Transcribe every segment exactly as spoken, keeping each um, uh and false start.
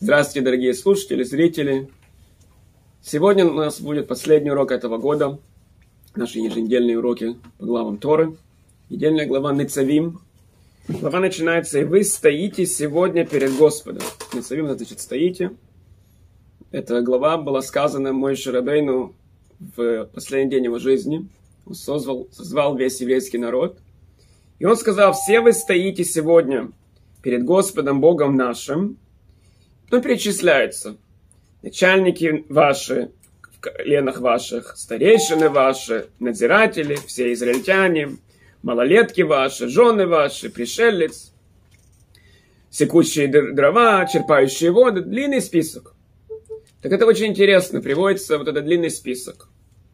Здравствуйте, дорогие слушатели, зрители. Сегодня у нас будет последний урок этого года. Наши еженедельные уроки по главам Торы. Недельная глава Ницавим. Глава начинается: «И вы стоите сегодня перед Господом». Ницавим, значит, стоите. Эта глава была сказана Моше Рабейну в последний день его жизни. Он созвал, созвал весь еврейский народ. И он сказал: все вы стоите сегодня перед Господом Богом нашим. Ну, перечисляются начальники ваши, в коленах ваших, старейшины ваши, надзиратели, все израильтяне, малолетки ваши, жены ваши, пришелец, секущие дрова, черпающие воды. Длинный список. Так это очень интересно, приводится вот этот длинный список.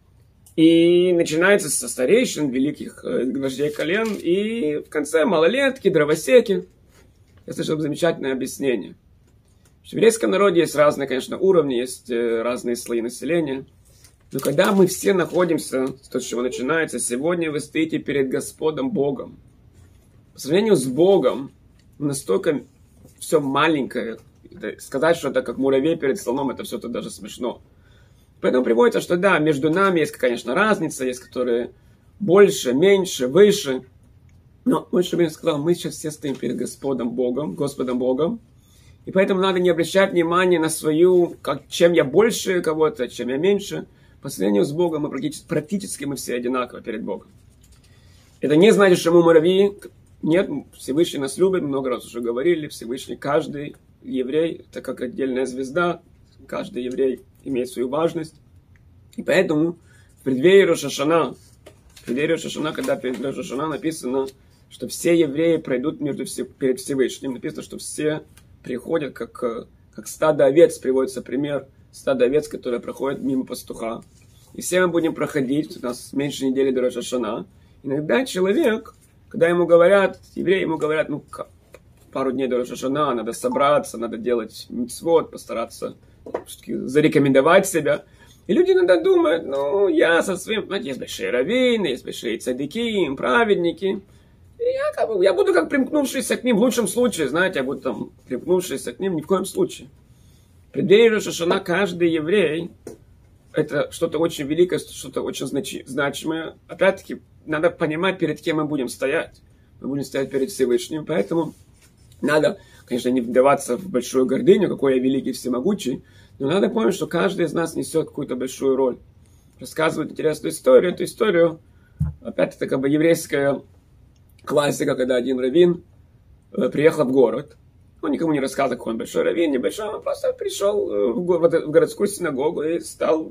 И начинается со старейшин, великих вождей колен, и в конце малолетки, дровосеки. Я слышал замечательное объяснение. В еврейском народе есть разные, конечно, уровни, есть разные слои населения. Но когда мы все находимся, то, с чего начинается, сегодня вы стоите перед Господом Богом. По сравнению с Богом, настолько все маленькое. Сказать, что это как муравей перед слоном, это все-то даже смешно. Поэтому приводится, что да, между нами есть, конечно, разница, есть которые больше, меньше, выше. Но Моше Рабейну сказал, мы сейчас все стоим перед Господом Богом, Господом Богом. И поэтому надо не обращать внимания на свою, как, чем я больше кого-то, чем я меньше. По сравнению с Богом мы практически, практически мы все одинаковы перед Богом. Это не значит, что мы муравьи. Нет, Всевышний нас любит, много раз уже говорили. Всевышний, каждый еврей, это как отдельная звезда. Каждый еврей имеет свою важность. И поэтому в преддверии Рош ха-Шана, в преддверии Рош ха-Шана, когда перед Рош ха-Шана написано, что все евреи пройдут между, перед Всевышним, написано, что все приходят, как, как стадо овец, приводится пример, стадо овец, которые проходят мимо пастуха. И все мы будем проходить, у нас меньше недели до Рош ха-Шана. Иногда человек, когда ему говорят, евреи ему говорят, ну, пару дней до Рош ха-Шана, надо собраться, надо делать мицвот, постараться зарекомендовать себя. И люди иногда думают, ну, я со своим, знаете, есть большие раввины, есть большие цадики, праведники. И я, как бы, я буду как примкнувшийся к ним, в лучшем случае, знаете, я буду там примкнувшийся к ним, ни в коем случае. В преддверии Рош ха-Шана каждый еврей, это что-то очень великое, что-то очень значи, значимое. Опять-таки, надо понимать, перед кем мы будем стоять. Мы будем стоять перед Всевышним, поэтому надо, конечно, не вдаваться в большую гордыню, какой я великий, всемогучий, но надо помнить, что каждый из нас несет какую-то большую роль. Рассказывают интересную историю. Эту историю, опять это как бы еврейская классика, когда один раввин э, приехал в город. Он никому не рассказывал, какой он большой раввин, небольшой. Он просто пришел в, го- в городскую синагогу и стал,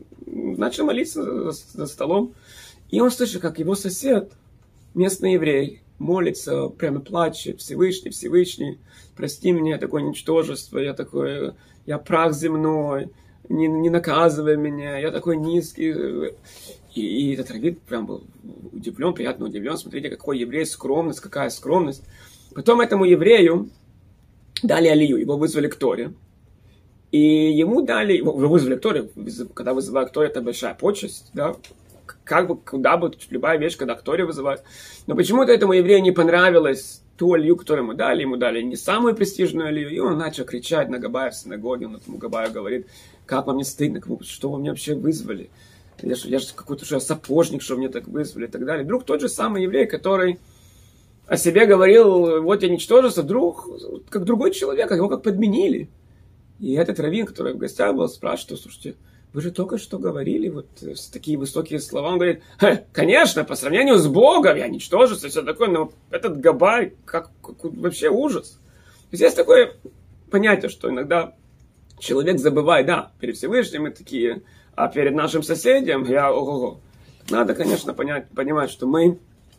начал молиться за, за столом. И он слышит, как его сосед, местный еврей, молится, прямо плачет: Всевышний, Всевышний, прости меня, я такое ничтожество, я такой, я прах земной, не, не наказывай меня, я такой низкий. И, и этот раввин прям был удивлен, приятно удивлен. Смотрите, какой еврей, скромность, какая скромность. Потом этому еврею дали алию, его вызвали к Торе. И ему дали, его вызвали к Торе, когда вызывают к Торе, это большая почесть, да. Как бы, куда бы, любая вещь, когда к Торе вызывают. Но почему-то этому еврею не понравилось ту алию, которую ему дали. Ему дали не самую престижную алию. И он начал кричать на Габая в синагоге. Он этому Габаю говорит: как вам не стыдно, что вы меня вообще вызвали? Я же, я же какой-то что, сапожник, что мне так вызвали и так далее. Вдруг тот же самый еврей, который о себе говорил: вот я ничтожество, вдруг, как другой человек, его как подменили. И этот раввин, который в гостях был, спрашивает: слушайте, вы же только что говорили вот такие высокие слова. Он говорит: конечно, по сравнению с Богом я ничтожество и все такое, но этот Габай, как, как вообще ужас. То есть есть такое понятие, что иногда человек забывает, да, перед Всевышним мы такие, а перед нашим соседям я ого-го. Надо, конечно, понять, понимать, что мы,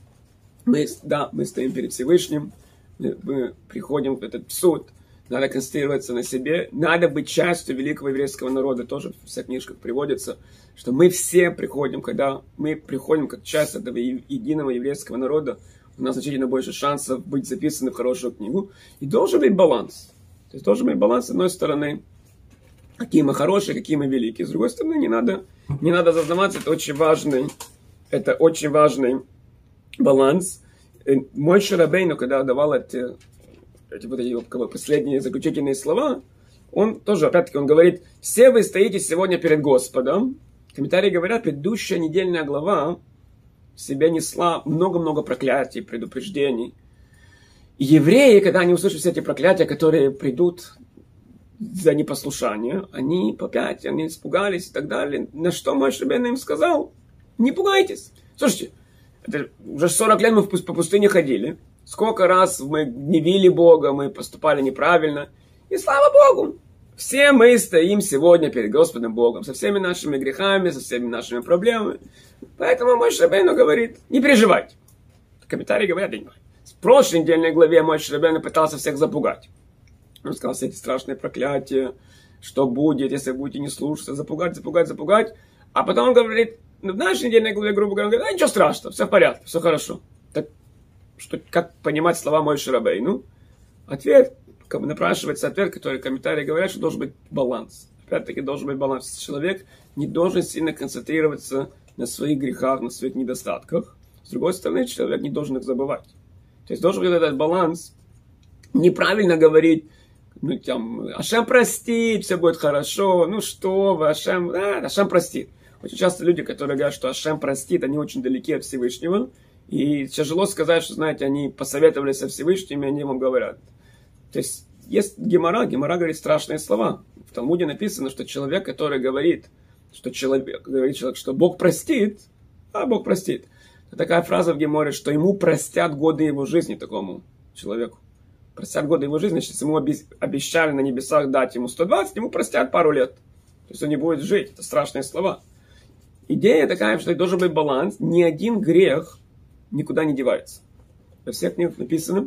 мы, да, мы стоим перед Всевышним, мы, мы приходим в этот суд. Надо концентрироваться на себе. Надо быть частью великого еврейского народа. Тоже в всех книжках приводится, что мы все приходим, когда мы приходим как часть этого единого еврейского народа, у нас значительно больше шансов быть записаны в хорошую книгу. И должен быть баланс. То есть должен быть баланс, с одной стороны, какие мы хорошие, какие мы великие. С другой стороны, не надо, не надо зазнаваться. Это очень важный, это очень важный баланс. Моше Рабейну, когда давал эти эти вот эти как бы последние заключительные слова, он тоже, опять-таки, он говорит, все вы стоите сегодня перед Господом. Комментарии говорят, предыдущая недельная глава в себе несла много-много проклятий, предупреждений. И евреи, когда они услышат все эти проклятия, которые придут за непослушание, они опять, они испугались и так далее. На что Моше Рабейну им сказал, не пугайтесь. Слушайте, это уже сорок лет мы по пустыне ходили. Сколько раз мы гневили Бога, мы поступали неправильно. И слава Богу, все мы стоим сегодня перед Господом Богом, со всеми нашими грехами, со всеми нашими проблемами. Поэтому Моше Рабейну говорит, не переживайте. Комментарии говорят, я не знаю. В прошлой недельной главе Моше Рабейну пытался всех запугать. Он сказал все эти страшные проклятия, что будет, если вы будете не слушаться, запугать, запугать, запугать. А потом он говорит, в нашей недельной главе, грубо говоря, он говорит, а ничего страшного, все в порядке, все хорошо. Так что, как понимать слова Моше Рабейну? Ответ, как бы напрашивается ответ, который комментарии говорят, что должен быть баланс. Опять-таки должен быть баланс. Человек не должен сильно концентрироваться на своих грехах, на своих недостатках. С другой стороны, человек не должен их забывать. То есть должен быть этот баланс. Неправильно говорить, ну, там, Ашем простит, все будет хорошо, ну что вы, Ашем, а, Ашем простит. Очень часто люди, которые говорят, что Ашем простит, они очень далеки от Всевышнего. И тяжело сказать, что, знаете, они посоветовались со Всевышним, и они вам говорят. То есть есть Гемара, Гемара говорит страшные слова. В Талмуде написано, что человек, который говорит, что человек, говорит человек, что Бог простит, а Бог простит. Это такая фраза в Геморе, что ему простят годы его жизни такому человеку. Простят годы его жизни, значит, если ему обещали на небесах дать ему сто двадцать, ему простят пару лет. То есть он не будет жить. Это страшные слова. Идея такая, что должен быть баланс. Ни один грех никуда не девается. Во всех книгах написано,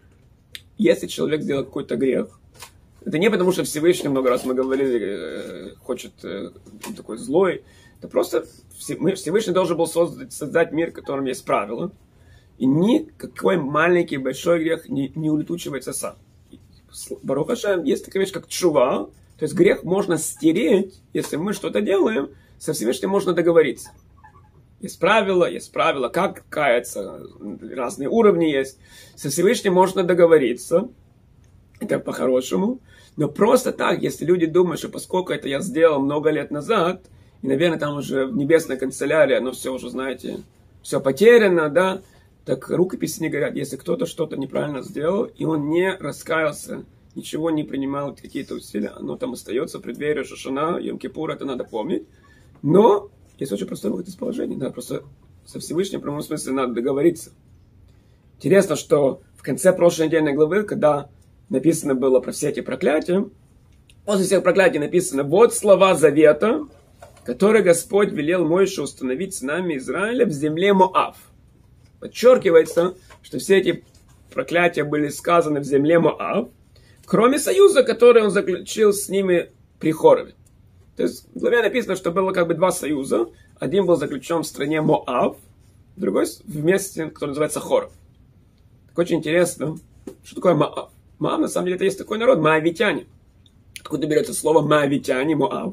если человек сделал какой-то грех, это не потому, что Всевышний, много раз мы говорили, хочет такой злой. Это просто Всевышний должен был создать, создать мир, в котором есть правила. И никакой маленький, большой грех не, не улетучивается сам. Барух Ашем, есть такая вещь, как тшува. То есть грех можно стереть, если мы что-то делаем, со Всевышним можно договориться. Есть правила, есть правила, как каяться, разные уровни есть. Со Всевышним можно договориться, это по-хорошему. Но просто так, если люди думают, что поскольку это я сделал много лет назад, и, наверное, там уже в небесной канцелярии, оно все уже, знаете, все потеряно, да, так рукописи не говорят, если кто-то что-то неправильно сделал, и он не раскаялся, ничего не принимал, какие-то усилия, оно там остается в преддверии Шошана, Йом-Кипур, это надо помнить. Но есть очень простой выход из положения, да, просто со Всевышним, в прямом смысле, надо договориться. Интересно, что в конце прошлой недельной главы, когда написано было про все эти проклятия, после всех проклятий написано, вот слова завета, которые Господь велел Моше установить с нами Израиля в земле Моав. Подчеркивается, что все эти проклятия были сказаны в земле Моав, кроме союза, который он заключил с ними при Хорове. То есть в главе написано, что было как бы два союза. Один был заключен в стране Моав, другой в месте, которое называется Хоров. Так очень интересно, что такое Моав. Моав, на самом деле, это есть такой народ, моавитяне. Откуда берется слово моавитяне, Моав?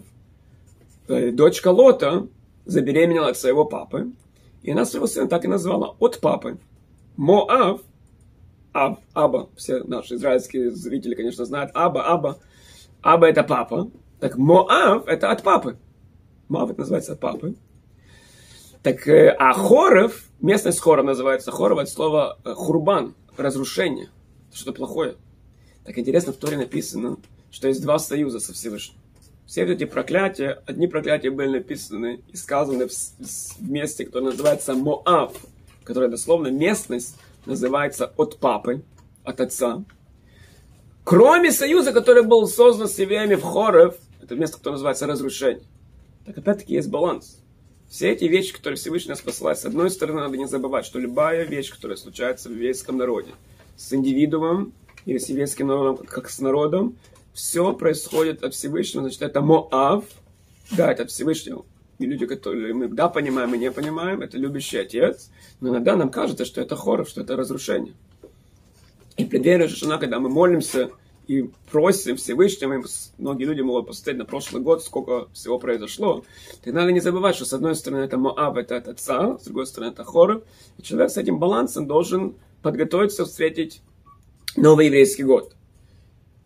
Дочка Лота забеременела от своего папы. И она своего сына так и назвала, от папы. Моав, Аб, Аба, все наши израильские зрители, конечно, знают, Аба, Аба. Аба это папа. Так Моав это от папы. Моав это называется от папы. Так, а Хоров, местность Хоров называется, Хоров от слова хурбан, разрушение. Что-то плохое. Так интересно, в Торе написано, что есть два союза со Всевышним. Все эти проклятия, одни проклятия были написаны и сказаны в, в месте, которое называется Моав, которое дословно местность называется от папы, от отца. Кроме союза, который был создан с евреями в Хоров, это место, которое называется разрушение. Так опять-таки есть баланс. Все эти вещи, которые Всевышний нас посылает, с одной стороны, надо не забывать, что любая вещь, которая случается в еврейском народе, с индивидуумом или с еврейским народом, как с народом, все происходит от Всевышнего, значит, это Моав, да, это от Всевышнего. И люди, которые мы, да, понимаем и не понимаем, это любящий отец, но иногда нам кажется, что это Хоров, что это разрушение. И в преддверии Шошана, когда мы молимся и просим Всевышнего, и многие люди могут посмотреть на прошлый год, сколько всего произошло, так надо не забывать, что с одной стороны это Моав, это от отца, с другой стороны это Хоров, и человек с этим балансом должен подготовиться встретить новый еврейский год.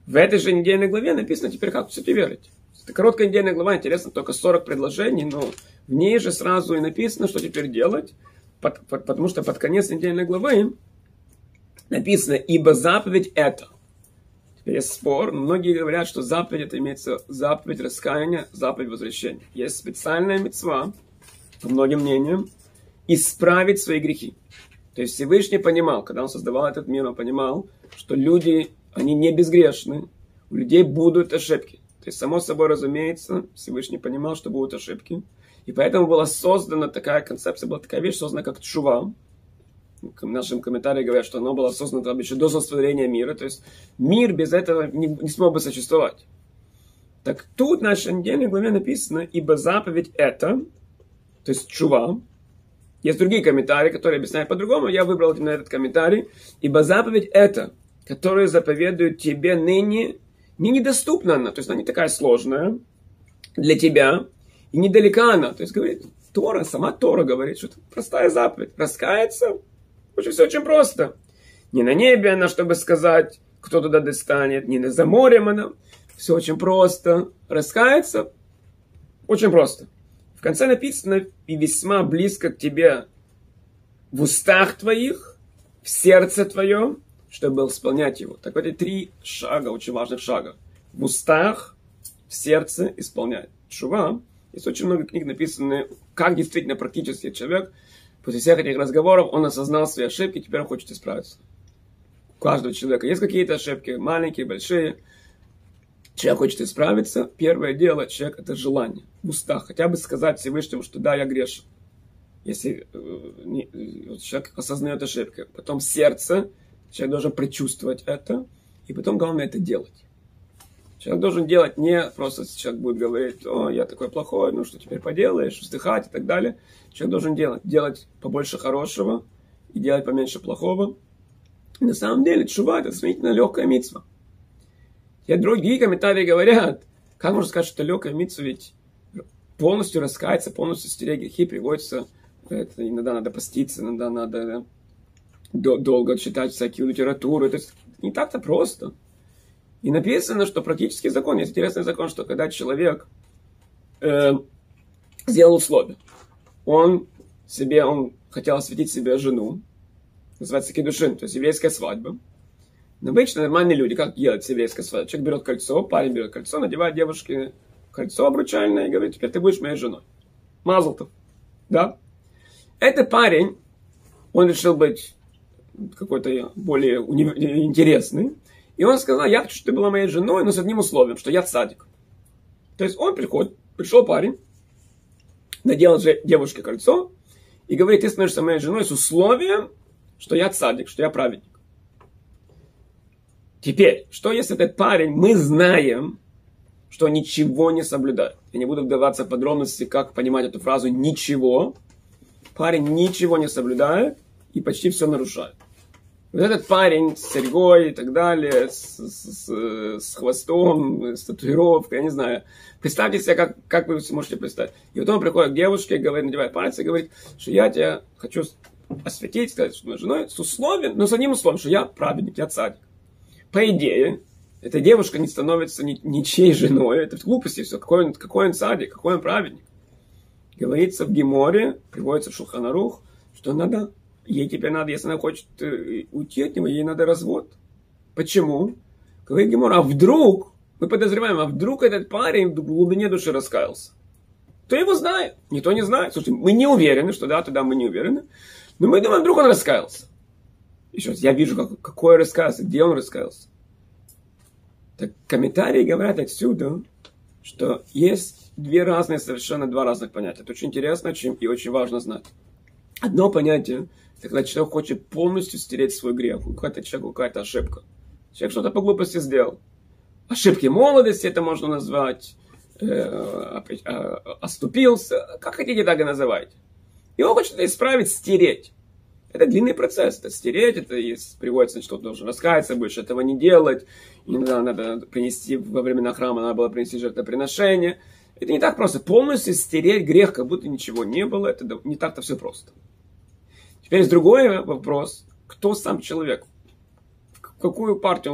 В этой же недельной главе написано теперь, как все верить. Это короткая недельная глава, интересно, только сорок предложений, но в ней же сразу и написано, что теперь делать, под, под, потому что под конец недельной главы написано «Ибо заповедь это». Теперь есть спор, многие говорят, что заповедь это имеется заповедь раскаяния, заповедь возвращения. Есть специальная мицва, по многим мнениям, исправить свои грехи. То есть Всевышний понимал, когда он создавал этот мир, он понимал, что люди, они не безгрешны, у людей будут ошибки. То есть, само собой разумеется, Всевышний понимал, что будут ошибки. И поэтому была создана такая концепция, была такая вещь создана, как тшува. В нашем комментарии говорят, что она была создана там, еще до сотворения мира. То есть, мир без этого не, не смог бы существовать. Так тут в нашей недельной главе написано, ибо заповедь это, то есть тшува. Есть другие комментарии, которые объясняют по-другому. Я выбрал именно этот комментарий. Ибо заповедь это, которую заповедует тебе ныне, не недоступна она, то есть она не такая сложная для тебя, и недалека она. То есть говорит, Тора, сама Тора говорит, что это простая заповедь. Раскаяться, очень все очень просто. Не на небе она, чтобы сказать, кто туда достанет, не за морем она. Все очень просто. Раскаяться, очень просто. В конце написано, и весьма близко к тебе в устах твоих, в сердце твоем, чтобы исполнять его. Так вот, эти три шага, очень важных шага. В устах, в сердце исполнять. Тшува. Есть очень много книг написаны, как действительно практически человек, после всех этих разговоров, он осознал свои ошибки, теперь он хочет исправиться. У каждого человека есть какие-то ошибки, маленькие, большие. Человек хочет исправиться. Первое дело, человек, это желание. В устах. Хотя бы сказать Всевышнему, что да, я грешен. Если э, не, человек осознает ошибки. Потом сердце. Человек должен предчувствовать это, и потом главное это делать. Человек должен делать не просто, если человек будет говорить, о, я такой плохой, ну что теперь поделаешь, вздыхать и так далее. Человек должен делать, делать побольше хорошего и делать поменьше плохого. И на самом деле тшува это сравнительно легкая мицва. И другие комментарии говорят, как можно сказать, что это легкая мицва, ведь полностью раскаяться, полностью стереть грехи приводится, это, иногда надо поститься, иногда надо долго читать всякую литературу. Это не так-то просто. И написано, что практический закон, есть интересный закон, что когда человек э, сделал условие, он себе, он хотел осветить себе жену, называется кидушин, то есть еврейская свадьба. Но обычно нормальные люди, как делают еврейская свадьба? Человек берет кольцо, парень берет кольцо, надевает девушке кольцо обручальное и говорит, теперь ты будешь моей женой. Мазл-тов. Да? Этот парень, он решил быть какой-то более уни- интересный. И он сказал, я хочу, чтобы ты была моей женой, но с одним условием, что я цадик. То есть он приходит, пришел парень, надел же девушке кольцо и говорит, ты становишься моей женой с условием, что я цадик, что я праведник. Теперь, что если этот парень, мы знаем, что ничего не соблюдает. Я не буду вдаваться в подробности, как понимать эту фразу «ничего». Парень ничего не соблюдает и почти все нарушает. Вот этот парень с серьгой и так далее, с, с, с хвостом, с татуировкой, я не знаю. Представьте себе, как, как вы можете представить. И вот он приходит к девушке, говорит, надевает палец и говорит, что я тебя хочу осветить, сказать, что моя женой, с условием, но с одним условием, что я праведник, я цадик. По идее, эта девушка не становится ни, ничьей женой, это в глупости все. Какой он, какой он цадик, какой он праведник. Говорится в Геморе, приводится в Шулхан Арух, что надо... Ей теперь надо, если она хочет уйти от него, ей надо развод. Почему? Говорит Гемор, а вдруг, мы подозреваем, а вдруг этот парень в глубине души раскаялся? Кто его знает? Никто не знает. Слушайте, мы не уверены, что да, туда мы не уверены. Но мы думаем, вдруг он раскаялся. Еще раз, я вижу, как, какой раскаялся, где он раскаялся. Так комментарии говорят отсюда, что есть две разные, совершенно два разных понятия. Это очень интересно и очень важно знать. Одно понятие, это когда человек хочет полностью стереть свой грех. У какого-то человека какая-то ошибка. Человек что-то по глупости сделал. Ошибки молодости это можно назвать. Э, оступился. Как хотите, так и называйте. И он хочет это исправить, стереть. Это длинный процесс. Это стереть, это приводится, что должен раскаяться, больше этого не делать. Иногда надо принести, во времена храма надо было принести жертвоприношение. Это не так просто. Полностью стереть грех, как будто ничего не было. Это не так-то все просто. Теперь есть другой вопрос. Кто сам человек? В какую партию он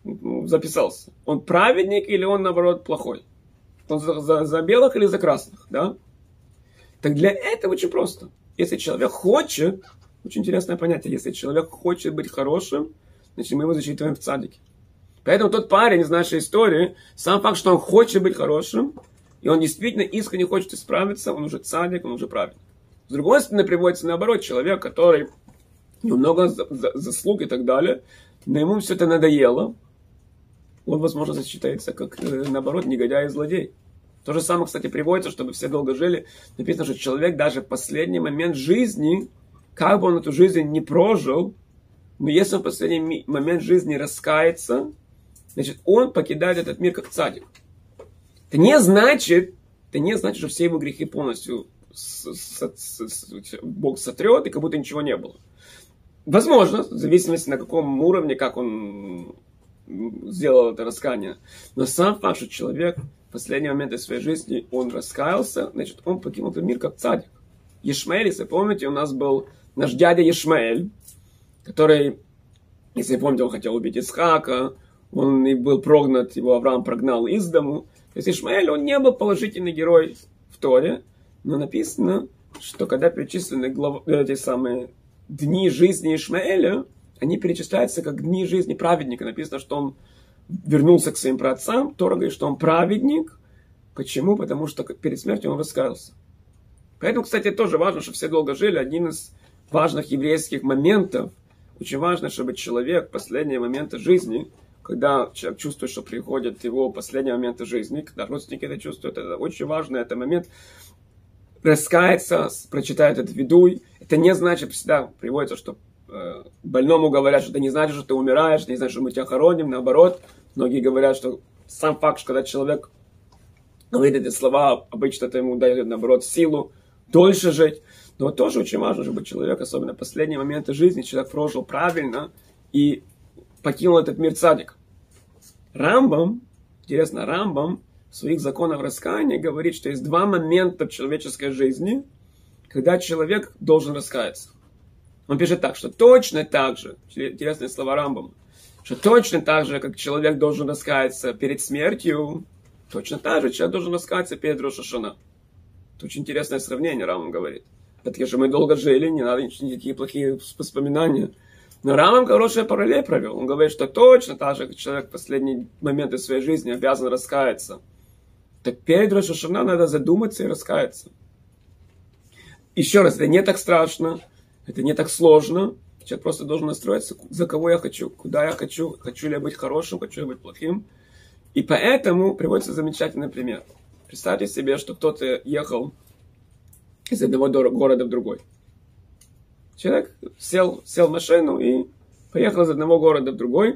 ну, записался. Он праведник или он, наоборот, плохой? Он за, за, за белых или за красных, да? Так для этого очень просто. Если человек хочет, очень интересное понятие, если человек хочет быть хорошим, значит, мы его засчитываем в цадике. Поэтому тот парень из нашей истории, сам факт, что он хочет быть хорошим, и он действительно искренне хочет исправиться, он уже цадик, он уже праведник. С другой стороны, приводится наоборот, человек, который немного заслуг и так далее, но ему все это надоело, он, возможно, засчитается как, наоборот, негодяй и злодей. То же самое, кстати, приводится, чтобы все долго жили. Написано, что человек даже в последний момент жизни, как бы он эту жизнь не прожил, но если он в последний момент жизни раскается, значит, он покидает этот мир как цадик. Это не значит, это не значит, что все его грехи полностью с, с, с, с, Бог сотрет, и как будто ничего не было. Возможно, в зависимости на каком уровне, как он сделал это раскаяние. Но сам факт, что человек в последние моменты своей жизни, он раскаялся, значит, он покинул этот мир как цадик. Ишмаэль, если помните, у нас был наш дядя Ишмаэль, который, если помните, он хотел убить Исхака, он и был прогнат, его Авраам прогнал из дому. То есть Ишмаэль, он не был положительный герой в Торе, но написано, что когда перечислены глав... эти самые дни жизни Ишмаэля, они перечисляются как дни жизни праведника. Написано, что он вернулся к своим праотцам. Тора говорит, что он праведник. Почему? Потому что перед смертью он раскаялся. Поэтому, кстати, тоже важно, что все долго жили. Один из важных еврейских моментов. Очень важно, чтобы человек в последние моменты жизни, когда человек чувствует, что приходят его последние моменты жизни, когда родственники это чувствуют, это очень важно, это момент, раскается, прочитает этот видуй. Это не значит, всегда приводится, что э, больному говорят, что это не значит, что ты умираешь, это не значит, что мы тебя хороним. Наоборот, многие говорят, что сам факт, что когда человек говорит эти слова, обычно это ему дает, наоборот, силу дольше жить. Но вот тоже очень важно, чтобы человек, особенно в последние моменты жизни, человек прожил правильно и покинул этот мир цадик. Рамбам, интересно, Рамбам в своих законах раскаяния говорит, что есть два момента в человеческой жизни, когда человек должен раскаяться. Он пишет так, что точно так же, интересные слова Рамбама, что точно так же, как человек должен раскаяться перед смертью, точно так же человек должен раскаяться перед Рош ха-Шана. Это очень интересное сравнение, Рамбам говорит. Потому что мы долго жили, не надо никакие плохие воспоминания. Но Рамбам хороший параллель провел. Он говорит, что точно так же, как человек в последние моменты своей жизни обязан раскаяться. Так перед Рош ха-Шана надо задуматься и раскаяться. Еще раз, это не так страшно, это не так сложно. Человек просто должен настроиться, за кого я хочу, куда я хочу, хочу ли я быть хорошим, хочу ли я быть плохим. И поэтому приводится замечательный пример. Представьте себе, что кто-то ехал из одного города в другой. Человек сел, сел в машину и поехал из одного города в другой.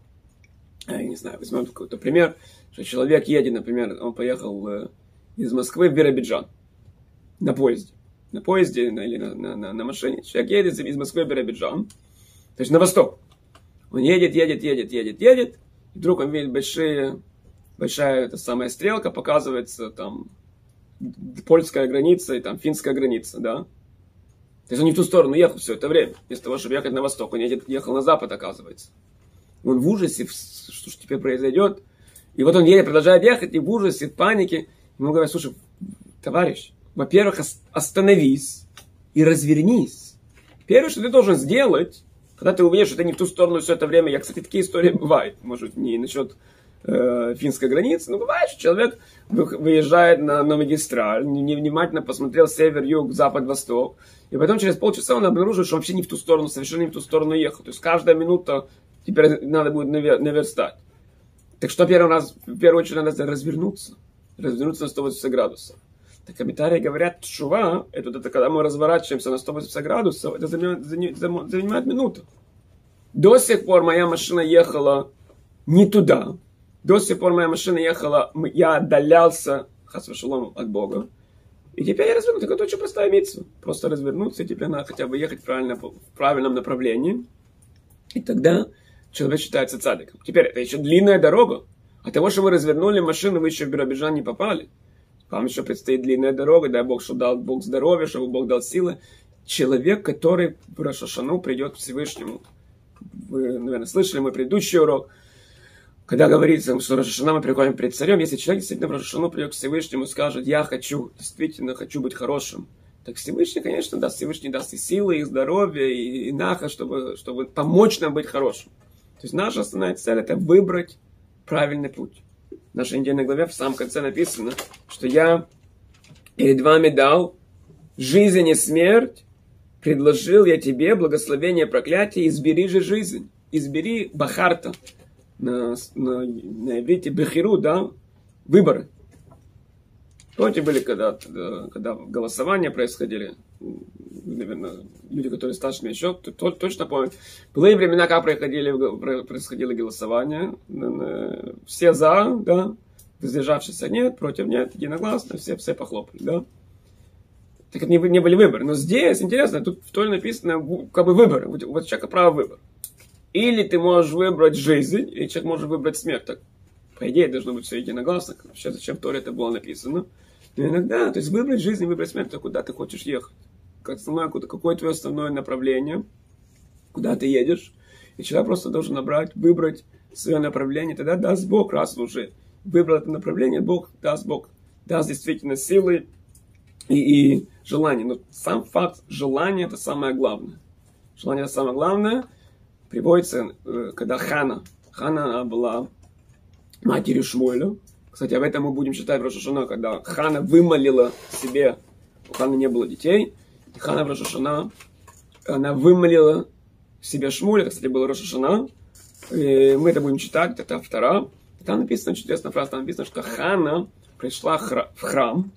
Я не знаю, возьмем какой-то пример, что человек едет, например, он поехал из Москвы в Биробиджан на поезде. На поезде или на, на, на, на машине. Человек едет из Москвы в Биробиджан, то есть на восток. Он едет, едет, едет, едет, едет. И вдруг он видит большие, большая эта самая стрелка, показывается там польская граница и там финская граница, да. То есть он не в ту сторону ехал все это время. Вместо того, чтобы ехать на восток, он едет, ехал на запад, оказывается. Он в ужасе, что же теперь произойдет. И вот он едет, продолжает ехать, и в ужасе, в панике. Ему говорят, слушай, товарищ, во-первых, остановись и развернись. Первое, что ты должен сделать, когда ты увидишь, что ты не в ту сторону все это время. Я, кстати, такие истории бывают. Может, не насчет э, финской границы, но бывает, что человек выезжает на, на магистраль, невнимательно посмотрел север, юг, запад, восток. И потом через полчаса он обнаружил, что вообще не в ту сторону, совершенно не в ту сторону ехал. То есть каждая минута теперь надо будет навер- наверстать. Так что первый раз, в первую очередь надо развернуться. Развернуться на сто восемьдесят градусов. Так комментарии говорят, тшува, это, это когда мы разворачиваемся на сто восемьдесят градусов, это занимает, занимает минуту. До сих пор моя машина ехала не туда. До сих пор моя машина ехала, я отдалялся, хас вешалом, от Бога. И теперь я развернусь. Так это очень простая митцва. Просто развернуться, и теперь надо хотя бы ехать правильно, в правильном направлении. И тогда человек считается цадиком. Теперь это еще длинная дорога. От того, что вы развернули машину, вы еще в Биробиджан не попали. Вам еще предстоит длинная дорога, дай Бог, что дал Бог здоровья, чтобы Бог дал силы. Человек, который в Рош ха-Шану придет к Всевышнему. Вы, наверное, слышали мой предыдущий урок. когда говорится, что Рош ха-Шана мы приходим перед царем, если человек действительно в Рош ха-Шану придет к Всевышнему и скажет, я хочу, действительно хочу быть хорошим, так Всевышний, конечно, даст, Всевышний даст и силы, и здоровье, и, и наха, чтобы, чтобы помочь нам быть хорошим. То есть наша основная цель – это выбрать правильный путь. В нашей недельной главе в самом конце написано, что я перед вами дал жизнь и смерть, предложил я тебе благословение и проклятие, избери же жизнь, избери бахарта, на, на, на иврите бехиру, да, выборы. Помните, были когда, когда голосования происходили, наверное, люди, которые старше меня еще, то, точно помнят. Были времена, как происходили, происходило голосование. Все за, да, воздержавшиеся нет, против нет, единогласно, все, все похлопали, да. Так это не, не были выборы. Но здесь, интересно, тут в Торе написано, как бы выборы. Вот у человека право выбора. Или ты можешь выбрать жизнь, или человек может выбрать смерть. Так, по идее, должно быть все единогласно. Вообще, зачем в Торе это было написано? Но иногда, то есть выбрать жизнь и выбрать смерть, то куда ты хочешь ехать. Как основное, какое твое основное направление, куда ты едешь. И человек просто должен набрать, выбрать свое направление. Тогда даст Бог, раз он уже выбрал это направление, Бог даст Бог, даст действительно силы и, и желание. Но сам факт желания это самое главное. Желание это самое главное. Приводится, когда Хана, Хана она была матерью Шмуэля. Кстати, об этом мы будем читать в Рош ха-Шана, когда Хана вымолила себе, у Ханы не было детей, и Хана в Рош ха-Шана, она вымолила себе Шмуэля, это, кстати, было Рош ха-Шана, и мы это будем читать, это втора. Там написано, чудесная фраза, там написано, что Хана пришла в храм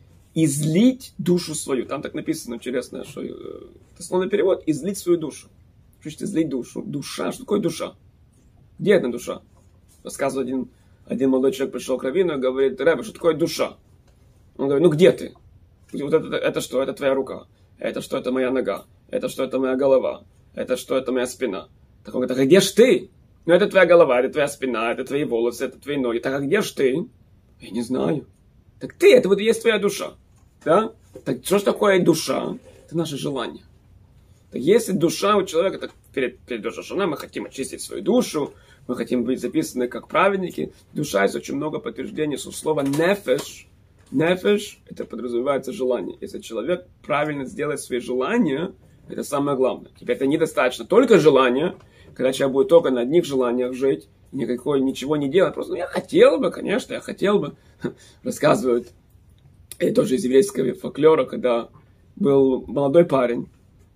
излить душу свою. Там так написано, интересно, что это словный перевод, излить свою душу. Что значит излить душу? Душа, что такое душа? Где эта душа? Рассказывает один Один молодой человек пришел к раввину и говорит, Рэбе, что такое душа? Он говорит, ну где ты? Вот это, это что? Это твоя рука. Это что? Это моя нога. Это что? Это моя голова. Это что? Это моя спина. Так он говорит, а где ж ты? Ну это твоя голова, это твоя спина, это твои волосы, это твои ноги. Так а где ж ты? Я не знаю. Так ты, это вот и есть твоя душа. Да? Так что ж такое душа? Это наше желание. Так если душа у человека, так перед, перед Рош ха-Шана мы хотим очистить свою душу, мы хотим быть записаны как праведники. Душа есть очень много подтверждений, что слово нефеш, нефеш, это подразумевается желание. Если человек правильно сделает свои желания, это самое главное. Теперь это недостаточно только желание, когда человек будет только на одних желаниях жить, никакой, ничего не делать, просто, ну, я хотел бы, конечно, я хотел бы. Рассказывают, это тоже из еврейского фольклора, когда был молодой парень,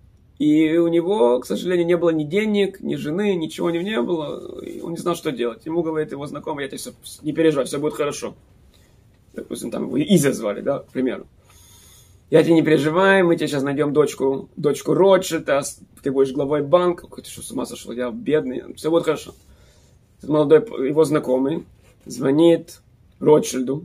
и у него, к сожалению, не было ни денег, ни жены, ничего у него не было. И он не знал, что делать. Ему говорит его знакомый, я тебе все, не переживай, все будет хорошо. Допустим, там его Изя звали, да, к примеру. Я тебе не переживай, мы тебе сейчас найдем дочку, дочку Ротшильда, ты будешь главой банка. Ты что, с ума сошел, я бедный, все будет хорошо. Этот молодой, его знакомый, звонит Ротшильду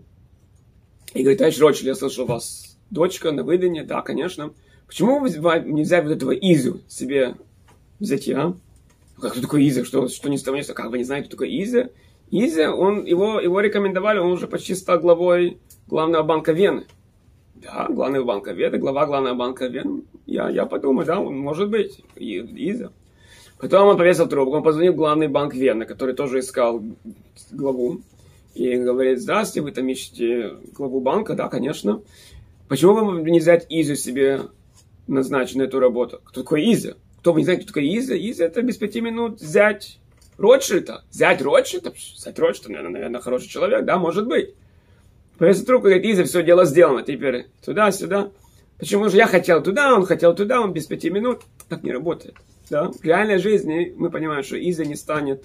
и говорит, товарищ Ротшильд, я слышал, у вас дочка на выданье. Да, конечно. Почему нельзя вот этого Изю себе взять, а? Как кто такой Изя? Что, что не с того места? Как вы не знаете, кто такой Изя? Изя, он, его, его рекомендовали, он уже почти стал главой главного банка Вены. Да, главный банка Вены, глава главного банка Вены. Я, я подумаю, да, он может быть Изя. Потом он повесил трубку, он позвонил в главный банк Вены, который тоже искал главу. И говорит, здравствуйте, вы там ищете главу банка? Да, конечно. Почему вам не взять Изю себе назначить на эту работу? Кто такой Изя? Кто вы не знаете, кто такой Изя? Изя это без пяти минут взять Ротшильда. Взять Ротшильда? Взять Ротшильда, наверное, наверное, хороший человек, да, может быть. Повесил трубку, говорит, Изя, все, дело сделано. Теперь туда-сюда. Почему же я хотел туда, он хотел туда, он без пяти минут. Так не работает. Да? В реальной жизни мы понимаем, что Изя не станет,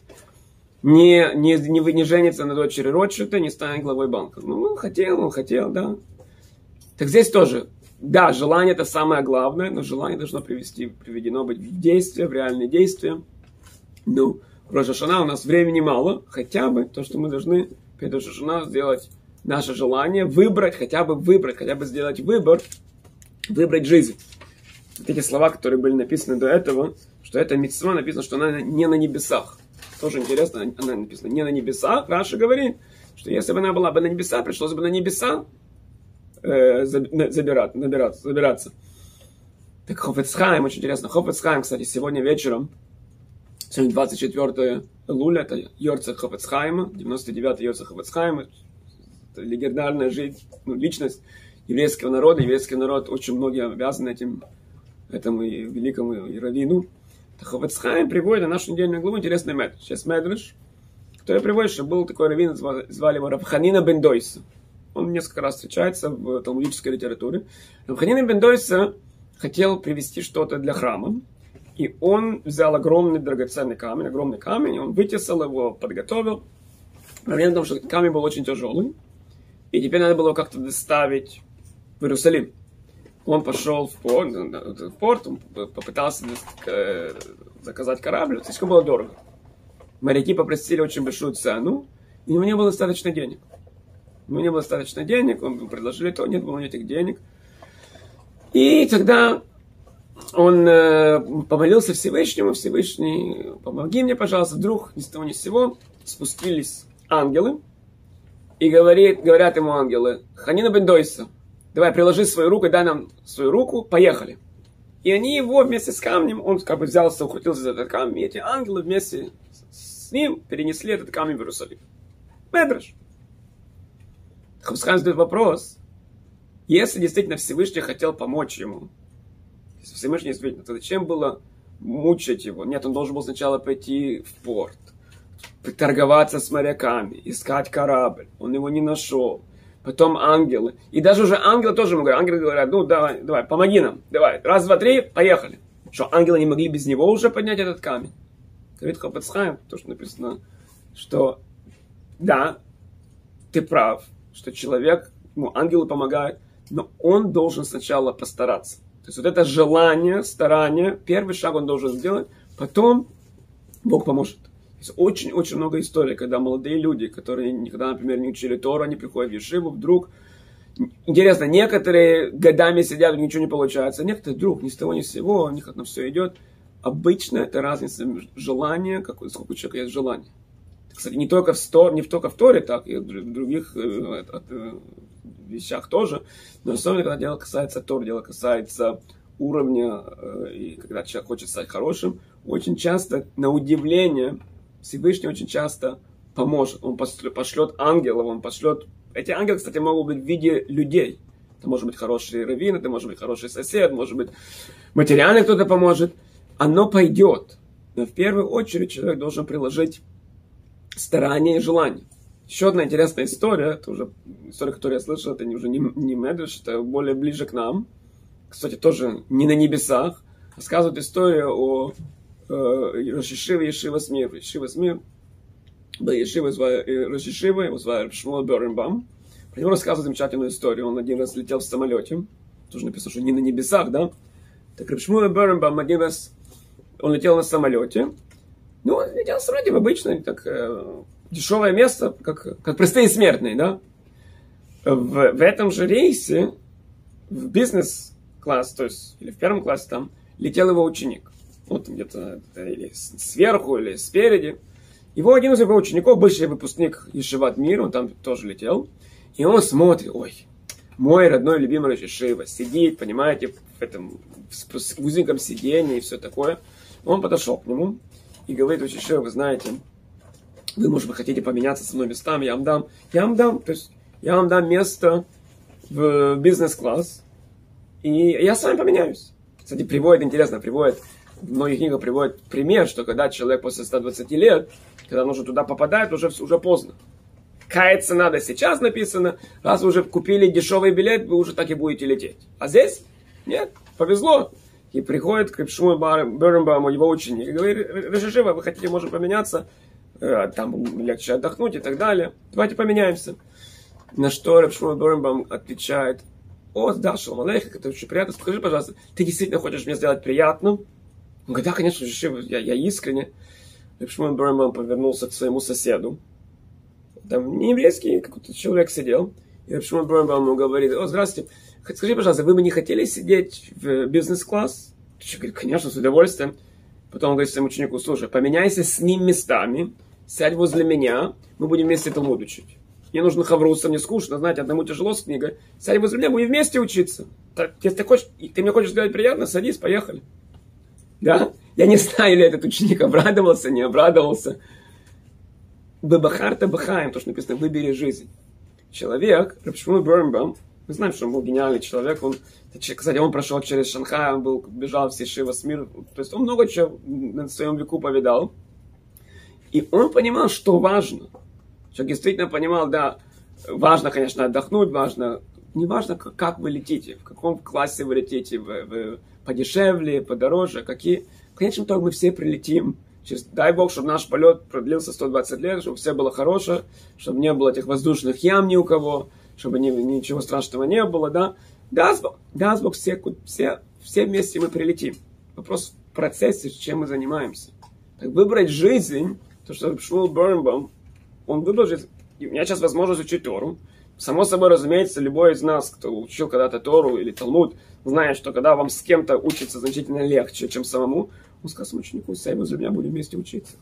не, не, не, не женится на дочери Ротшильда, не станет главой банка. Ну, он хотел, он хотел, да. Так здесь тоже, да, желание это самое главное, но желание должно привести, приведено быть в действие, в реальные действия. Ну, в Рош ха-Шана у нас времени мало, хотя бы то, что мы должны перед Рош ха-Шана сделать наше желание, выбрать, хотя бы выбрать, хотя бы сделать выбор, выбрать жизнь. Вот эти слова, которые были написаны до этого, что это мицва, написано, что она не на небесах. Тоже интересно, она написана не на небесах. Раша говорит, что если бы она была бы на небесах, пришлось бы на небеса забирать, набираться, забираться. Так Хофец Хаим, очень интересно. Хофец Хаим, кстати, сегодня вечером, сегодня двадцать четвёртое Элуля, это Йорцех Хафец Хаима, девяносто девятый Йорцех Хафец Хаима, это легендарная жизнь, ну, личность еврейского народа. Еврейский народ очень многие обязаны этим, этому и великому и раввину. Хафец Хаим приводит на нашу недельную главу интересный метод. Сейчас Медреш, который приводит, что был такой раввин, звали его Рав Ханина бен Дойса. Он несколько раз встречается в талмудической литературе. Рав Ханина бен Дойса хотел привезти что-то для храма. И он взял огромный драгоценный камень, огромный камень, он вытесал его, подготовил. Проблема в том, что камень был очень тяжелый. И теперь надо было его как-то доставить в Иерусалим. Он пошел в порт, в порт он попытался заказать корабль, слишком было дорого. Моряки попросили очень большую цену, и у него не было достаточно денег. У него не было достаточно денег, он предложили то, нет было этих денег. И тогда он э, помолился Всевышнему, Всевышний, помоги мне, пожалуйста. Вдруг ни с того ни с сего спустились ангелы и говорит, говорят ему ангелы: Ханина бен Дойса, давай приложи свою руку, дай нам свою руку, поехали. И они его вместе с камнем, он как бы взялся, ухватился за этот камень, и эти ангелы вместе с ним перенесли этот камень в Иерусалим. Медраш. Хафец Хаим задает вопрос: если действительно Всевышний хотел помочь ему, если Всевышний действительно, то зачем было мучить его? Нет, он должен был сначала пойти в порт, торговаться с моряками, искать корабль. Он его не нашел. Потом ангелы. И даже уже ангелы тоже ему говорят. Ангелы говорят: ну давай, давай, помоги нам. Давай, раз, два, три, поехали. Что, ангелы не могли без него уже поднять этот камень? Говорит Хафец Хаим, то, что написано, что да, ты прав, что человек, ему ангелы помогают, но он должен сначала постараться. То есть вот это желание, старание, первый шаг он должен сделать, потом Бог поможет. Есть очень-очень много историй, когда молодые люди, которые никогда, например, не учили Тору, они приходят в ешиву, вдруг, интересно, некоторые годами сидят, ничего не получается, некоторые вдруг, ни с того ни с сего, у них на все идет. Обычно это разница между желанием, сколько у человека есть желания. Кстати, не только в, Тор, не только в Торе, так и в других э, э, вещах тоже. Но особенно, когда дело касается Тор, дело касается уровня, э, и когда человек хочет стать хорошим, очень часто, на удивление, Всевышний очень часто поможет. Он пошлет ангелов, он пошлет... Эти ангелы, кстати, могут быть в виде людей. Это может быть хороший раввин, это может быть хороший сосед, может быть материально кто-то поможет. Оно пойдет. Но в первую очередь человек должен приложить старание и желание. Еще одна интересная история, это уже история, которую я слышал, это уже не, не Медреш, это более ближе к нам. Кстати, тоже не на небесах. Рассказывает историю о э, Рош ешиве Ешива Смир. Ешива Смир был Ешива, Рош ешива, его звали Рав Шмуэль Бернбаум. Про него рассказывают замечательную историю. Он один раз летел в самолете. Тоже написано, что не на небесах, да? Так Рав Шмуэль Бернбаум один раз он летел на самолете. Ну, он летел в самолете в обычное, так, э, дешевое место, как, как простые смертные, да? В, в этом же рейсе, в бизнес-класс, то есть, или в первом классе там, летел его ученик. Вот где-то или сверху, или спереди. Его один из его учеников, бывший выпускник Ешиват Мир, он там тоже летел. И он смотрит: ой, мой родной любимый Рош ешива сидит, понимаете, в этом в узеньком сиденье и все такое. Он подошел к нему и говорит: Рош ешива, вы знаете, вы, может быть, хотите поменяться со мной местами, я вам дам, я вам дам, то есть я вам дам место в бизнес-класс, и я с вами поменяюсь. Кстати, приводит, интересно, приводит, в многих книгах приводит пример, что когда человек после ста двадцати лет, когда он уже туда попадает, уже, уже поздно. Каяться надо сейчас, написано. Раз вы уже купили дешевый билет, вы уже так и будете лететь. А здесь? Нет, повезло. И приходит к Рав Шмуэль Бернбауму его ученик и говорит: Рош ешива, вы хотите, может, поменяться? Там легче отдохнуть и так далее. Давайте поменяемся. На что Рав Шмуэль Бернбаум отвечает: о, да, шалом алейхем, это очень приятно. Скажи, пожалуйста, ты действительно хочешь мне сделать приятно? Он говорит: да, конечно, я, я искренне. Рав Шмуэль Бернбаум повернулся к своему соседу. Там не еврейский какой-то человек сидел. И Рав Шмуэль Бернбаум ему говорит: о, здравствуйте, скажи, пожалуйста, вы бы не хотели сидеть в бизнес-класс? Человек говорит: конечно, с удовольствием. Потом он говорит своему ученику: слушай, поменяйся с ним местами, сядь возле меня, мы будем вместе Талмуд учить. Мне нужно хавруса, мне скучно, знаете, одному тяжело с книгой. Сядь возле меня, будем вместе учиться. Так, если ты, хочешь, ты мне хочешь сделать приятно, садись, поехали. Да? Я не знаю, ли этот ученик обрадовался, не обрадовался. Бебахарта бахаем, то, что написано, выбери жизнь. Человек, Рав Шмуэль Бернбаум, мы знаем, что он был гениальный человек, он, кстати, он прошел через Шанхай, он был, бежал в Сешивас мир, то есть он много чего на своем веку повидал. И он понимал, что важно. Человек действительно понимал, да, важно, конечно, отдохнуть, важно, не важно, как вы летите, в каком классе вы летите, в, в, подешевле, подороже, какие. В конечном итоге мы все прилетим. Через, дай Бог, чтобы наш полет продлился сто двадцать лет, чтобы все было хорошее, чтобы не было этих воздушных ям ни у кого, чтобы ни, ничего страшного не было, да. Даст Бог, даст Бог все, все, все вместе мы прилетим. Вопрос в процессе, чем мы занимаемся. Так выбрать жизнь, то, что Шмуэль Бернбаум, он выбрал жизнь. У меня сейчас возможность учить Тору. Само собой, разумеется, любой из нас, кто учил когда-то Тору или Талмуд, знает, что когда вам с кем-то учиться значительно легче, чем самому, он сказал своему ученику, «Сэй, возле меня будем вместе учиться».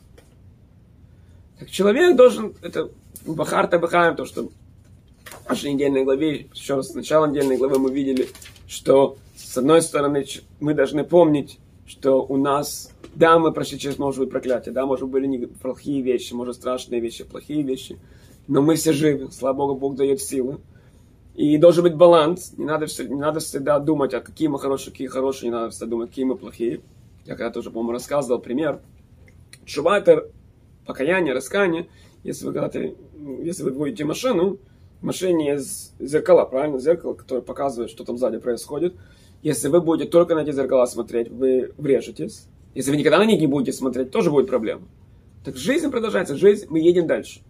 Так человек должен, это Бахарта Бахаем, то, что в нашей недельной главе, еще раз, с начала недельной главы мы видели, что, с одной стороны, мы должны помнить, что у нас, да, мы прошли через, может быть, проклятие, да, может, были не плохие вещи, может, страшные вещи, плохие вещи, но мы все живы, слава Богу, Бог дает силы. И должен быть баланс, не надо, не надо всегда думать, а какие мы хорошие, какие хорошие, не надо всегда думать, какие мы плохие. Я когда-то уже, по-моему, рассказывал пример. Шува — это покаяние, раскаяние. Если вы когда-то, если вы водите машину, в машине есть зеркала, правильно? Зеркало, которое показывает, что там сзади происходит. Если вы будете только на эти зеркала смотреть, вы врежетесь. Если вы никогда на них не будете смотреть, тоже будет проблема. Так жизнь продолжается, жизнь, мы едем дальше.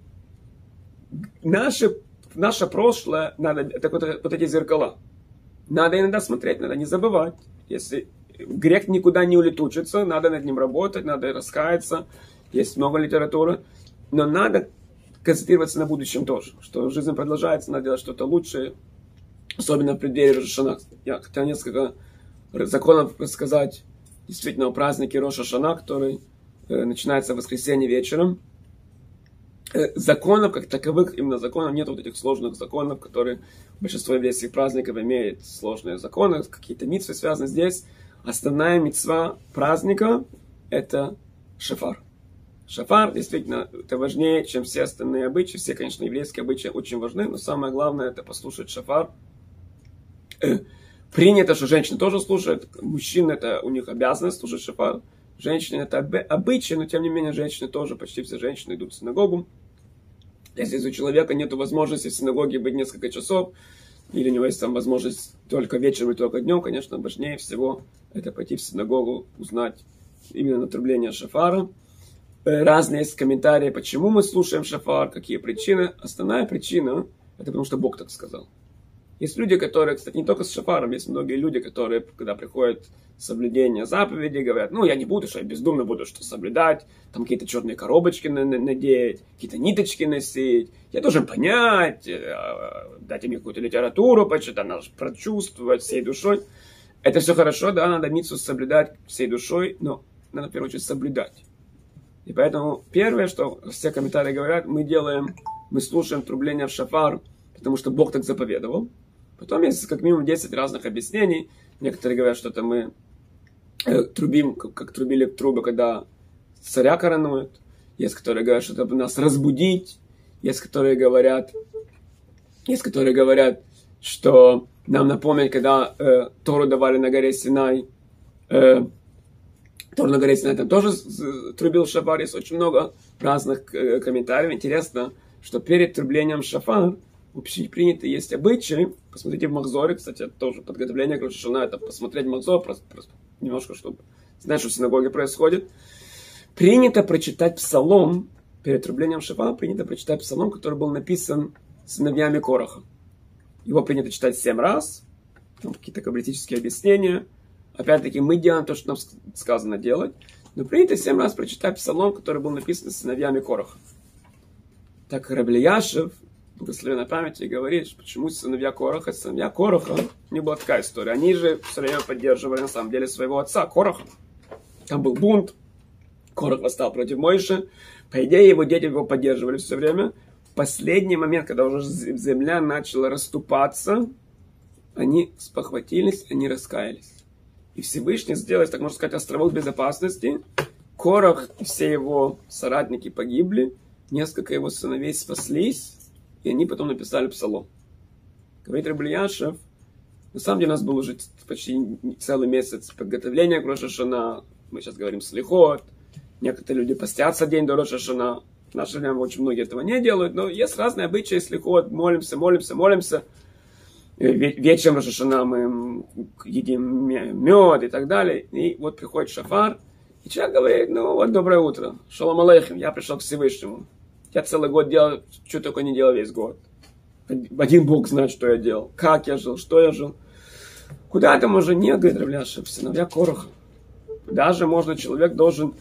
Наше, наше прошлое, надо, это вот, вот эти зеркала. Надо иногда смотреть, надо не забывать. Если грех никуда не улетучится, надо над ним работать, надо раскаяться. Есть много литературы. Но надо концентрироваться на будущем тоже. Что жизнь продолжается, надо делать что-то лучшее. Особенно в преддверии Рош ха-Шана. Я хотел несколько законов рассказать действительно о празднике Рош ха-Шана, который э, начинается в воскресенье вечером. Э, законов, как таковых, именно законов, нет вот этих сложных законов, которые большинство еврейских праздников имеют сложные законы, какие-то мицвы связаны здесь. Основная мицва праздника – это шафар. Шафар действительно это важнее, чем все остальные обычаи. Все, конечно, еврейские обычаи очень важны, но самое главное – это послушать шафар. Э, принято, что женщины тоже слушают. Мужчины – это у них обязанность слушать шафар. Женщины – это обычаи, но тем не менее женщины тоже, почти все женщины идут в синагогу. Если у человека нет возможности в синагоге быть несколько часов, или у него есть там возможность только вечером и только днем, конечно, важнее всего это пойти в синагогу, узнать именно натрубление шафара. Разные есть комментарии, почему мы слушаем шафар, какие причины. Основная причина – это потому, что Бог так сказал. Есть люди, которые, кстати, не только с шафаром, есть многие люди, которые, когда приходят соблюдение заповедей, говорят, ну, я не буду, что я бездумно буду что соблюдать, там какие-то черные коробочки надеть, какие-то ниточки носить. Я должен понять, дать им какую-то литературу почитать, надо прочувствовать всей душой. Это все хорошо, да, надо мицву соблюдать всей душой, но надо, в первую очередь, соблюдать. И поэтому первое, что все комментарии говорят, мы делаем, мы слушаем трубление в шафар, потому что Бог так заповедовал. Потом есть как минимум десять разных объяснений. Некоторые говорят, что это мы э, трубим, как, как трубили трубы, когда царя коронуют. Есть, которые говорят, что это нас разбудить. Есть, которые говорят, есть, которые говорят, что нам напомнить, когда э, Тору давали на горе Синай. Э, Тору на горе Синай там тоже трубил шафар. Есть очень много разных э, комментариев. Интересно, что перед трублением шафар общепринято есть обычаи. Посмотрите в Махзоре, кстати, это тоже подготовление к Рош ха-Шана, это посмотреть Махзор, просто, просто немножко, чтобы знать, что в синагоге происходит. Принято прочитать псалом, перед трублением шафара принято прочитать псалом, который был написан сыновьями Кораха. Его принято читать семь раз, там какие-то каббалистические объяснения. Опять-таки, мы делаем то, что нам сказано делать, но принято семь раз прочитать псалом, который был написан сыновьями Кораха. Так Рав Элияшев, благословенной памяти, говорит, почему сыновья Кораха, сыновья Кораха, не была такая история. Они же все время поддерживали, на самом деле, своего отца, Кораха. Там был бунт, Корах восстал против Мойши. По идее, его дети его поддерживали все время. В последний момент, когда уже земля начала расступаться, они спохватились, они раскаялись. И Всевышний сделал, так можно сказать, островок безопасности. Корах и все его соратники погибли, несколько его сыновей спаслись, и они потом написали псалом. Говорит Рав Ильяшев, на самом деле у нас был уже почти целый месяц подготовления к Рош ха-Шана. Мы сейчас говорим слихот. Некоторые люди постятся день до Рош ха-Шана. В наше время очень многие этого не делают, но есть разные обычаи слихот. Молимся, молимся, молимся. Вечером Рош ха-Шана мы едим мед и так далее. И вот приходит шафар, и человек говорит, ну вот доброе утро, шалом алейхим, я пришел к Всевышнему. Я целый год делал, что только не делал весь год. Один Бог знает, что я делал, как я жил, что я жил. Куда там уже нет, говорит Рав Ильяшев, сыновья Короха. Даже можно, человек должен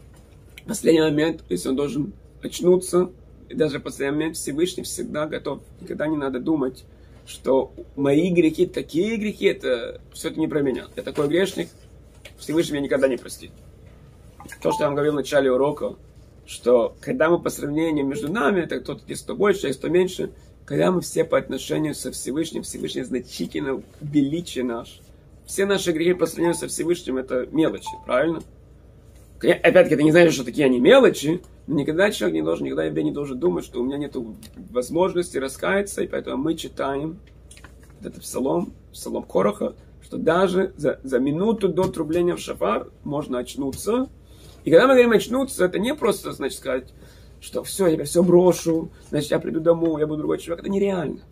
в последний момент, если он должен очнуться, и даже в последний момент Всевышний всегда готов. Никогда не надо думать, что мои грехи, такие грехи, это все это не про меня. Я такой грешник, Всевышний меня никогда не простит. То, что я вам говорил в начале урока, что когда мы по сравнению между нами, это кто-то есть кто больше, есть кто меньше, когда мы все по отношению со Всевышним, Всевышний значительно величие наш. Все наши грехи по сравнению со Всевышним это мелочи, правильно? Опять-таки, это не значит, что такие они мелочи, но никогда человек не должен, никогда я не должен думать, что у меня нет возможности раскаяться, и поэтому мы читаем этот псалом, псалом Короха, что даже за, за минуту до трубления в шафар можно очнуться. И когда мы говорим очнуться, это не просто, значит, сказать, что все, я все брошу, значит, я приду домой, я буду другой человек. Это нереально.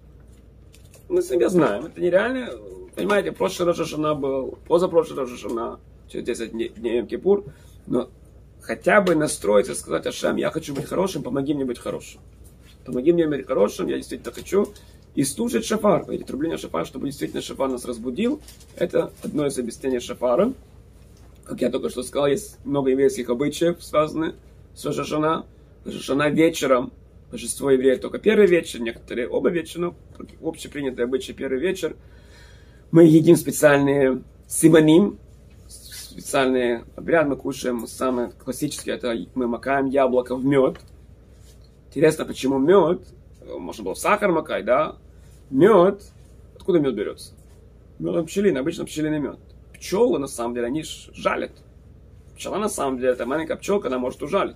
Мы себя знаем, это нереально. Понимаете, прошлый Рош ха-Шана был, позапрошлый Рош ха-Шана, через десять дней Йом-Кипур. Но хотя бы настроиться, сказать: Ашем, я хочу быть хорошим, помоги мне быть хорошим. Помоги мне быть хорошим, я действительно хочу. И слушать шафар, эти трубления шафара, чтобы действительно шафар нас разбудил. Это одно из объяснений шафара. Как я только что сказал, есть много еврейских обычаев, связанных с Рош ха-Шана. Рош ха-Шана вечером, большинство евреев только первый вечер, некоторые оба вечера, но общепринятый обычай первый вечер. Мы едим специальные симоним, специальный обряд, мы кушаем, самый классический, это мы макаем яблоко в мед. Интересно, почему мед? Можно было в сахар макать, да? Мед, откуда мед берется? Мед пчелиный, обычно пчелиный мед. Пчелы, на самом деле, они жалят. Пчела, на самом деле, это маленькая пчелка, она может ужалить.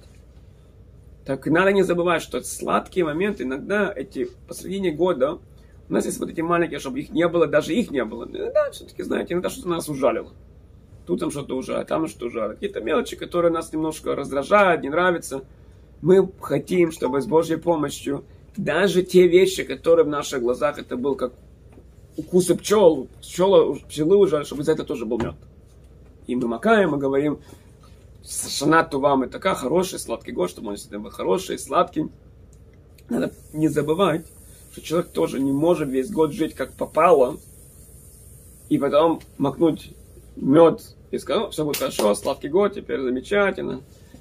Так надо не забывать, что сладкие моменты, иногда эти посредине года, у нас есть вот эти маленькие, чтобы их не было, даже их не было. Иногда, все-таки, знаете, иногда что-то нас ужалило. Тут там что-то ужалит, там что-то ужалит. Какие-то мелочи, которые нас немножко раздражают, не нравятся. Мы хотим, чтобы с Божьей помощью даже те вещи, которые в наших глазах, это был как укусы пчел, пчелы, пчелы ужалят, чтобы за это тоже был мед. И мы макаем, мы говорим: Шана Това, мы такая хороший, сладкий год, чтобы он всегда был хороший, сладкий. Надо не забывать, что человек тоже не может весь год жить как попало, и потом макнуть мед и сказать: ну, все будет хорошо, сладкий год, теперь замечательно.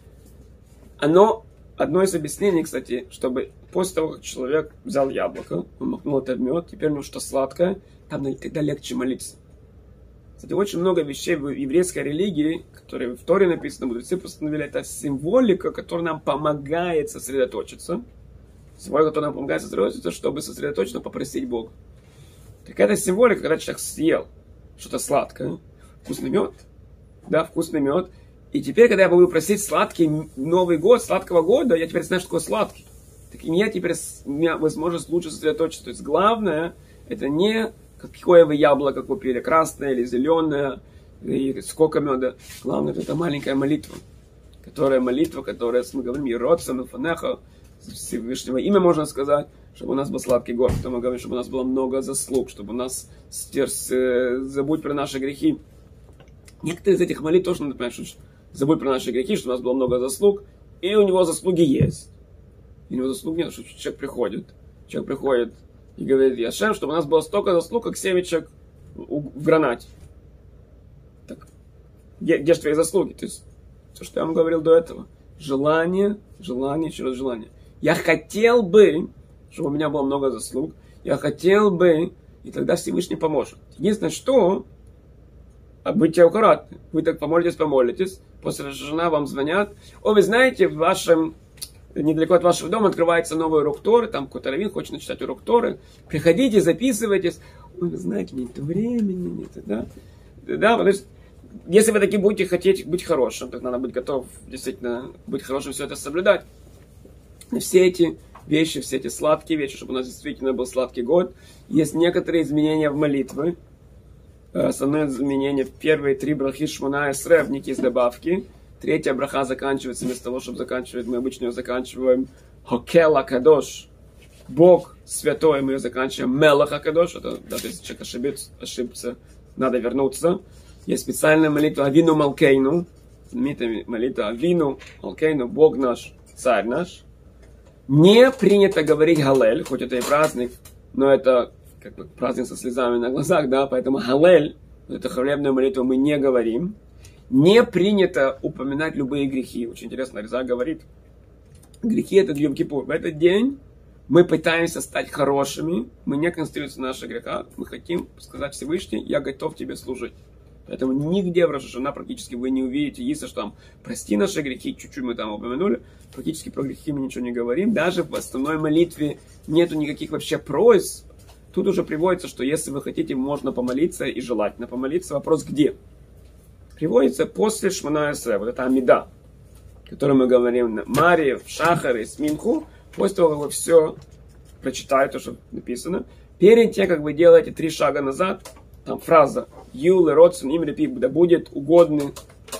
Оно, одно из объяснений, кстати, чтобы после того, как человек взял яблоко, он макнул это в мед, теперь ну что сладкое, там тогда легче молиться. Кстати, очень много вещей в еврейской религии, которые в Торе написаны, мудрецы постановили, это символика, которая нам помогает сосредоточиться. Символика, которая нам помогает сосредоточиться, чтобы сосредоточенно попросить Бога. Так это символика, когда человек съел что-то сладкое, вкусный мед, да, вкусный мед. И теперь, когда я буду просить сладкий Новый год, сладкого года, я теперь знаю, что такое сладкий. Так и у меня теперь у меня возможность лучше сосредоточиться. То есть главное, это не какое вы яблоко купили, красное или зеленое, и сколько меда. Главное, это маленькая молитва. Которая молитва, которая, мы говорим, Еротса, Мефанеха, Всевышнего имя можно сказать, чтобы у нас был сладкий год. Потом мы говорим, чтобы у нас было много заслуг, чтобы у нас забудь про наши грехи. Некоторые из этих молитв тоже надо понять, что забудь про наши грехи, что у нас было много заслуг, и у него заслуги есть. И у него заслуг нет, что человек приходит. Человек приходит и говорит: Яшем, чтобы у нас было столько заслуг, как семечек в гранате. Так, где, где же твои заслуги? То есть, то, что я вам говорил до этого. Желание, желание, еще раз желание. Я хотел бы, чтобы у меня было много заслуг. Я хотел бы, и тогда Всевышний поможет. Единственное, что... Будьте аккуратны. Вы так помолитесь, помолитесь. После Рош ха-Шана вам звонят: о, вы знаете, в вашем, недалеко от вашего дома открывается новый урок Торы, там какой-то раввин хочет начитать урок Торы. Приходите, записывайтесь. Ой, вы знаете, нет времени, нет, да? Да, то есть, если вы таки будете хотеть быть хорошим, так надо быть готов действительно быть хорошим, все это соблюдать. На все эти вещи, все эти сладкие вещи, чтобы у нас действительно был сладкий год, есть некоторые изменения в молитве. Основное изменение в первые три брахи Шмона Эсре, в них есть добавки. Третья браха заканчивается, вместо того, чтобы заканчивать, мы обычно ее заканчиваем Хокел Акадош, Бог святой, мы ее заканчиваем Мелах Акадош, это даже если человек ошибется, ошибся, надо вернуться. Есть специальная молитва Авину Малкейну, знаменитая молитва Авину Малкейну, Бог наш, Царь наш. Не принято говорить Галель, хоть это и праздник, но это как бы праздник со слезами на глазах, да, поэтому Галель, это хвалебную молитву мы не говорим. Не принято упоминать любые грехи. Очень интересно, Риза говорит, грехи это Йом-Кипур. В этот день мы пытаемся стать хорошими, мы не концентрируемся на наших грехах, мы хотим сказать Всевышний, я готов тебе служить. Поэтому нигде в Рош ха-Шана практически вы не увидите, если что там, прости наши грехи, чуть-чуть мы там упомянули, практически про грехи мы ничего не говорим, даже в основной молитве нету никаких вообще просьб. Тут уже приводится, что если вы хотите, можно помолиться и желательно помолиться. Вопрос где? Приводится после Шмона Эсре, вот это Амида, о котором мы говорим на Маре, в Шахаре, Сминху, после того, как вы все прочитаете, то, что написано, перед тем, как вы делаете три шага назад, там фраза «Юл и Родсон им репи», да будет угодны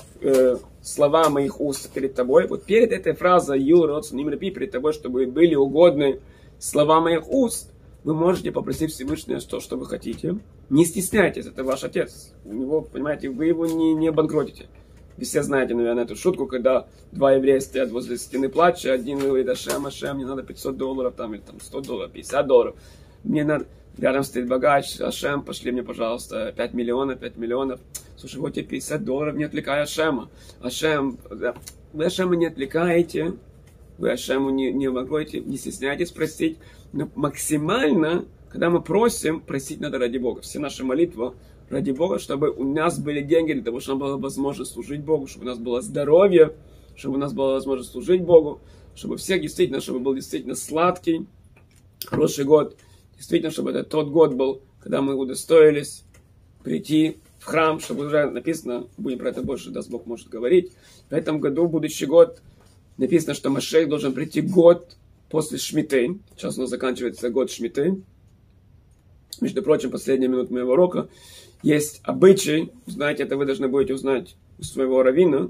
э, слова моих уст перед тобой. Вот перед этой фразой «Юл и Родсон им репи» перед тобой, чтобы были угодны слова моих уст, вы можете попросить Всевышнего то, что вы хотите. Не стесняйтесь, это ваш отец. У него, понимаете, вы его не, не обанкротите. Вы все знаете, наверное, эту шутку, когда два еврея стоят возле стены плача, один говорит: Ашем, Ашем, мне надо пятьсот долларов, там, или там сто долларов, пятьдесят долларов. Мне надо... Рядом стоит богач: Ашем, пошли мне, пожалуйста, пять миллионов, пять миллионов. Слушай, вот тебе пятьдесят долларов, не отвлекай Ашема. Ашем, вы Ашема не отвлекаете, вы Ашему не, не обанкротите, не стесняйтесь просить. Но максимально, когда мы просим, просить надо ради Бога. Все наши молитвы ради Бога, чтобы у нас были деньги для того, чтобы нам была возможность служить Богу, чтобы у нас было здоровье, чтобы у нас была возможность служить Богу, чтобы всех действительно, чтобы был действительно сладкий, хороший год. Действительно, чтобы это тот год был, когда мы удостоились прийти в храм, чтобы уже написано, будем про это больше, даст Бог может говорить. В этом году, будущий год, написано, что Машех должен прийти год после Шмиты. Сейчас у нас заканчивается год Шмиты. Между прочим, последняя минута моего урока. Есть обычай, знаете, это вы должны будете узнать у своего раввина.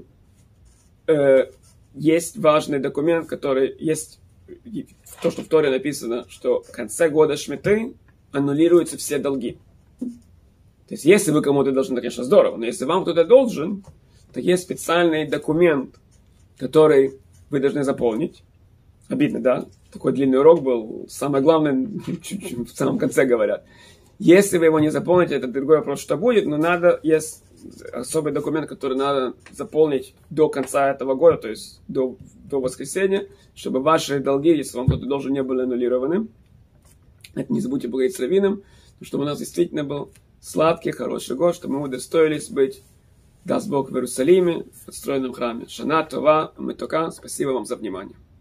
Э, есть важный документ, который есть, то, что в Торе написано, что в конце года Шмиты аннулируются все долги. То есть, если вы кому-то должны, то, конечно, здорово, но если вам кто-то должен, то есть специальный документ, который вы должны заполнить. Обидно, да? Такой длинный урок был. Самое главное, чуть-чуть в самом конце говорят. Если вы его не заполните, это другой вопрос, что будет, но надо, есть особый документ, который надо заполнить до конца этого года, то есть до, до воскресенья, чтобы ваши долги, если вам кто-то должен, не были аннулированы. Это не забудьте благодарить с раввином, чтобы у нас действительно был сладкий, хороший год, чтобы мы удостоились быть, даст Бог, в Иерусалиме, в отстроенном храме. Шана Това, Метока. Спасибо вам за внимание.